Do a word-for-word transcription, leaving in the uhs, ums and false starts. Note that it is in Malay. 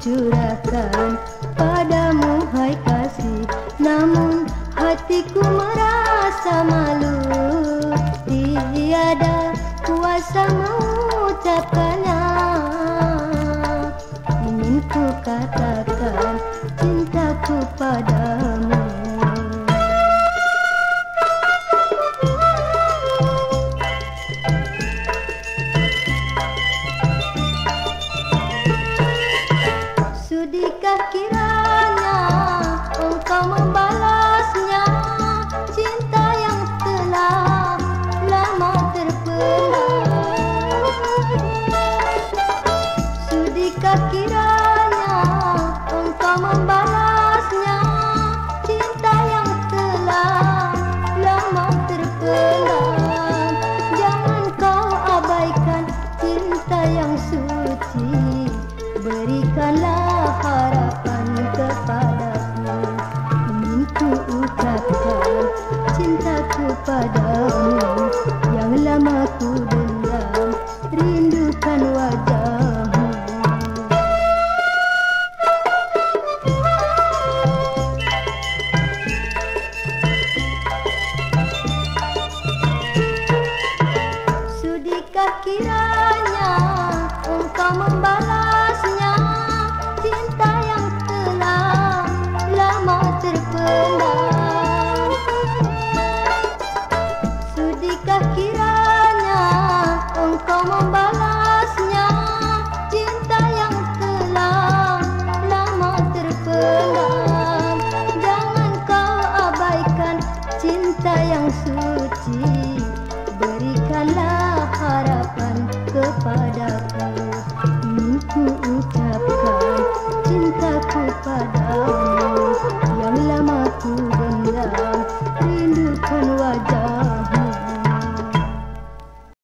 curahkan padamu hai kasih, namun hatiku merasa malu, tiada kuasa mengucapkannya. Ingin ku katakan cintaku padamu. Sudikah kiranya engkau membalasnya, cinta yang telah lama terpendam? Sudikah kiranya engkau membalasnya, cinta yang telah lama terpendam? Jangan kau abaikan cinta yang suci, berikanlah harapan kepadaku. Ingin ku ucapkan cintaku padamu, yang lama ku dendam, rindukan wajahmu. Sudikah kiranya engkau membalasnya, cinta yang telah lama terpendam? Sudikah kiranya engkau membalasnya, cinta yang telah lama terpendam? Jangan kau abaikan cinta yang suci, berikanlah harapan kepadaku.